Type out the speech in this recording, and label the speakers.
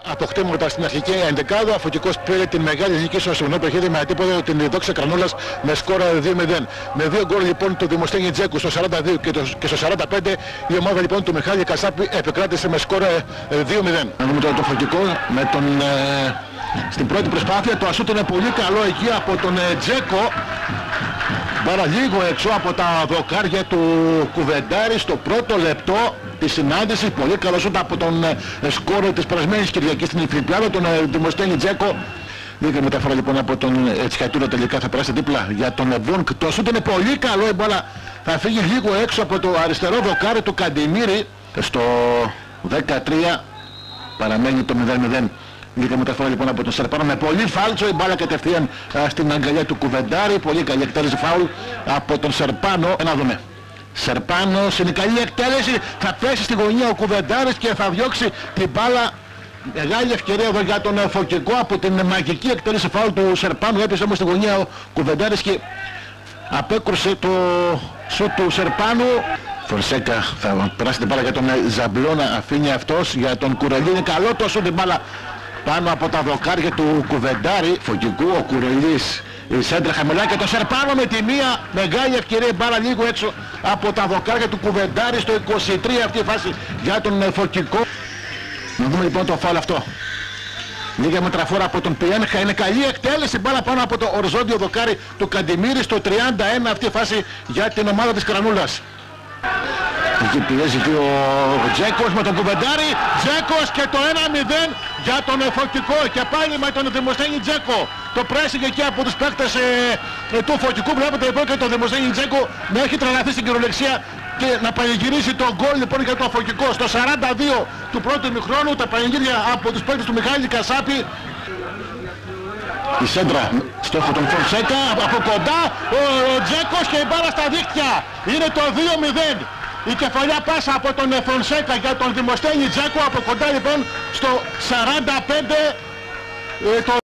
Speaker 1: Αποκτήματα στην αρχική εντεκάδα, Φωκικός πήρε την μεγάλη νίκη στο σημερινό παιχνίδι με αντίποδο την Δόξα Κρανούλας με σκόρα 2-0. Με δύο γκολ λοιπόν του Δημοσθένη Τζέκου στο 42 και στο 45 η ομάδα λοιπόν του Μιχάλη Κασάπη επικράτησε με σκόρα 2-0. Να δούμε τώρα το Φωκικό με τον, στην πρώτη προσπάθεια, το ασούτ είναι πολύ καλό εκεί από τον Τζέκο. Πάρα λίγο έξω από τα δοκάρια του Κουβεντάρη στο πρώτο λεπτό της συνάντησης. Πολύ καλό σούτ από τον σκόρερ της περασμένης Κυριακής στην Ιφιλιππιάδα, τον Δημοσθένη Τζέκο. Λίγα μεταφορά λοιπόν από τον Τσιχαϊτούρα, τελικά θα περάσει δίπλα για τον Βόνκ. Το σούτ είναι πολύ καλό, η μπάλα θα φύγει λίγο έξω από το αριστερό δοκάρι του Καντιμίρη. Στο 13 παραμένει το 0-0. Λίγα μεταφορά λοιπόν από τον Σερπάνο με πολύ φάλτσο, η μπάλα κατευθείαν στην αγκαλιά του Κουβεντάρη. Πολύ καλή εκτέλεση, φάουλ από τον Σερπάνο. Να δούμε. Σερπάνος, είναι καλή εκτέλεση, θα πέσει στη γωνία ο Κουβεντάρης και θα διώξει την μπάλα. Μεγάλη ευκαιρία εδώ για τον Φωκικό από την μαγική εκτέλεση φάουλ του Σερπάνου. Έπεσε όμως στη γωνία ο Κουβεντάρης και απέκρουσε το σουτ του Σερπάνου. Φωνσέκα θα περάσει την μπάλα για τον Ζαμπλώνα, αφήνει αυτός για τον Κουρελή. Είναι καλό το σουτ, την μπάλα πάνω από τα δοκάρια του Κουβεντάρη. Φωκικού, ο Κουρελής, η σέντρα χαμηλά και το Σερπάνο με τη μία μεγάλη ευκαιρία, μπάλα λίγο έξω από τα δοκάρια του Κουβεντάρη στο 23 αυτή η φάση για τον Φωκικό. Να δούμε λοιπόν το φάουλ αυτό. Λίγα μετραφόρα από τον Πιένχα, είναι καλή εκτέλεση, μπάλα πάνω από το οριζόντιο δοκάρι του Καντιμίρη στο 31 αυτή η φάση για την ομάδα της Κρανούλας. Εκεί πιέζει και ο Τζέκος με τον Κουβεντάρη, Τζέκος και το 1-0 για τον Φωκικό και πάλι με τον Δημοσθένη Τζέκο. Το pressing εκεί από τους παίκτες του Φωκικού, βλέπετε λοιπόν και τον Δημοσθένη Τζέκο να έχει τρελαθεί στην κυριολεξία και να πανηγυρίσει τον γκολ λοιπόν για το Φωκικό. Στο 42 του πρώτου ημιχρόνου τα πανηγύρια από τους παίκτες του Μιχάλη Κασάπη. Η σέντρα στόχο τον Φωνσέκα, από κοντά ο Τζέκος και η μπάλα στα δίχτυα. Είναι το 2-0. Η κεφαλιά πάσα από τον Φωνσέκα για τον Δημοσθένη Τζέκο, από κοντά λοιπόν στο 45.